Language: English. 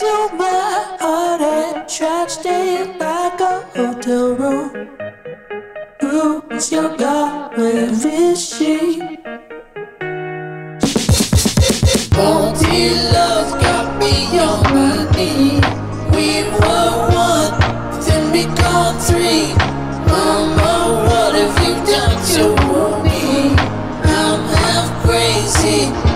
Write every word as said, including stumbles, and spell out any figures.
to my heart and trashed it like a hotel room. Who is your God? Where is she? Faulty love got me on my knee. We were one, then become three. Mama, what have you done to me? I'm half crazy.